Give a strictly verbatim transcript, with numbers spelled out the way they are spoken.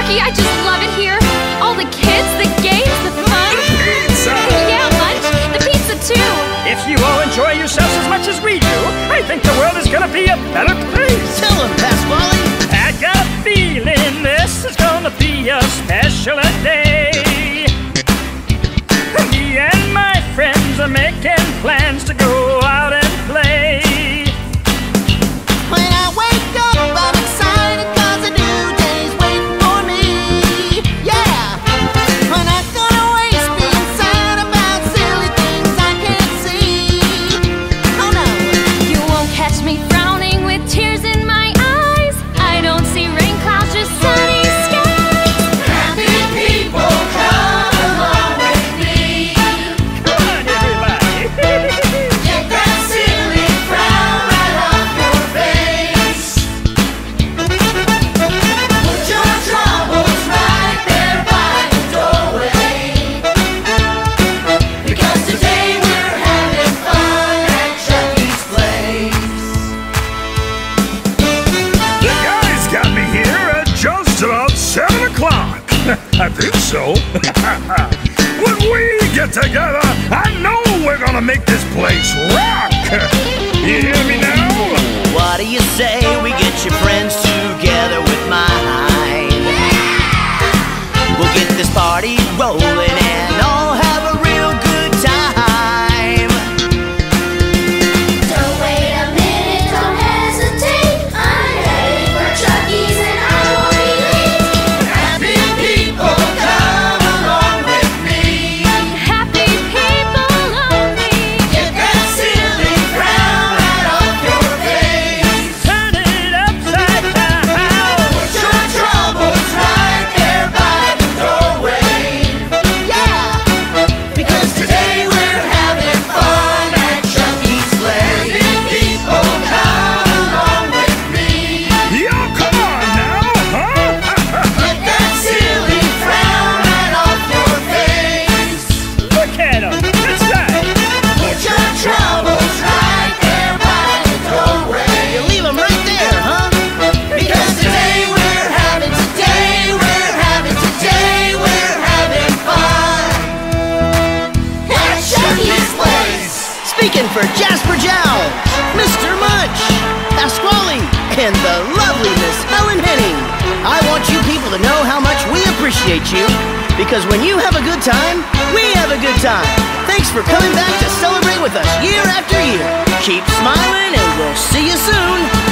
Chucky, I just love it here. All the kids, the games, the fun. The pizza! Yeah, lunch. The pizza, too. If you all enjoy yourselves as much as we do, I think the world is gonna be a better place. Tell them, Pasquale. I got a feeling this is gonna be a special day. Me and my friends are making plans to go out and play. When I wake up, I'm excited 'cause a new day's waiting for me. Yeah, I'm not gonna waste being sad about silly things I can't see. Oh no, You won't catch me frowning with tears in my eyes. I don't see rain clouds, just sunny skies. happy people come along with me. Come on, everybody! Get that silly frown right off your face. Put your troubles right there by the doorway. Because today we're having fun at Chucky's place. The guys got me here at just about seven o'clock. I think so. When we get together, I know we're gonna make this place rock. You hear me now? What do you say we get your friends together with mine? We'll get this party rolling and all have a real good time. Don't wait a minute, don't hesitate. I'm heading for Chucky's and I won't be late. Happy people come along with me. Happy people only. Get that silly frown right off your face. Turn it upside down. Put your troubles right there by the doorway. Yeah, because today we're having fun at Chucky's place. Happy people come along with me. Yo, come on now, huh? Get that silly frown right off your face. Look at 'em. That's right. Put your troubles right there by the doorway. You leave them right there, huh? Because today we're having, today we're having, today we're having fun at Chucky's place. Speaking for Jasper Jowls, Mister Munch, Pasquale, and the lovely Miss Helen Henning. I want you people to know how much we appreciate you, because when you have a good time, we have a good time. Thanks for coming back to celebrate with us year after year. Keep smiling and we'll see you soon.